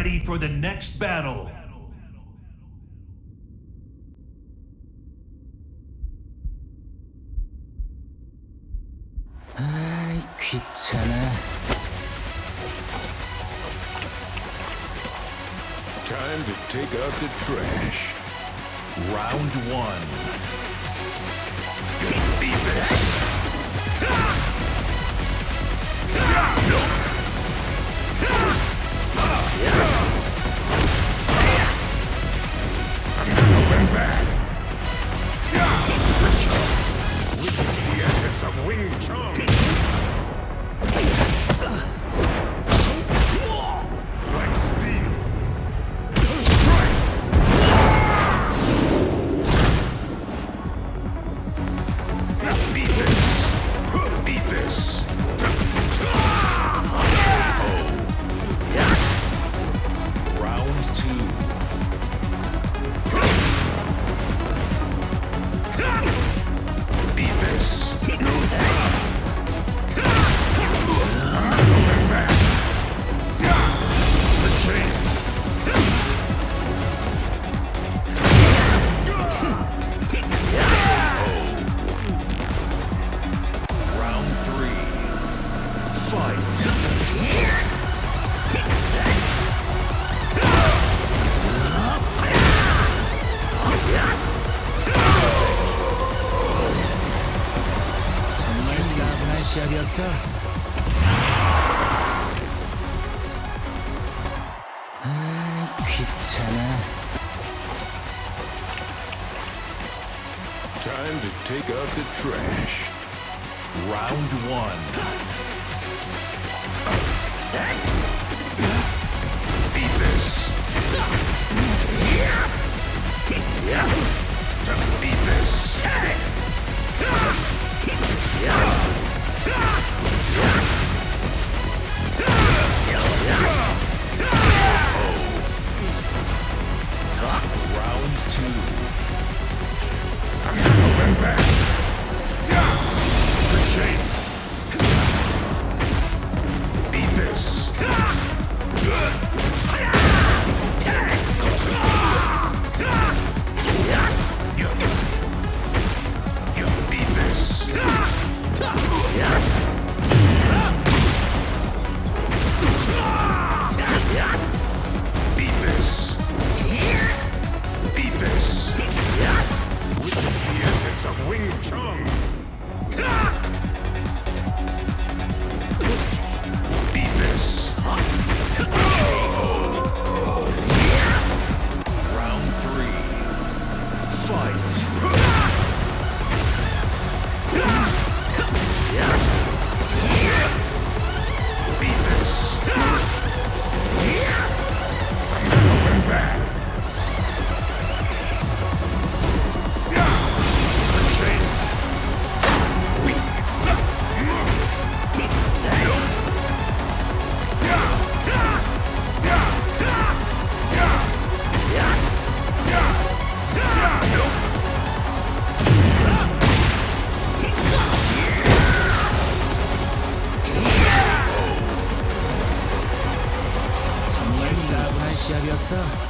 ready for the next battle. 아이, 귀찮아. Time to take out the trash. Round one. Gonna beat this. I'm going back. Witness the essence of Wing Chun. Like steel. Strike! Beat this. Beat this. Round two. Beat this. I'm going back. The change. Round three. Fight. 정말 따분한 시합이었어. 아이, 귀찮아. Time to take out the trash. Round one. Beat this. Beat this. Round two. I'm going back. The change. Beat this. Beat this. Beat this. Beat this. Witness the essence of Wing Chun. Beat this. Round three. Fight. Beat this. I'm going back. The change. Weak. 정말 따분한 시합이었어.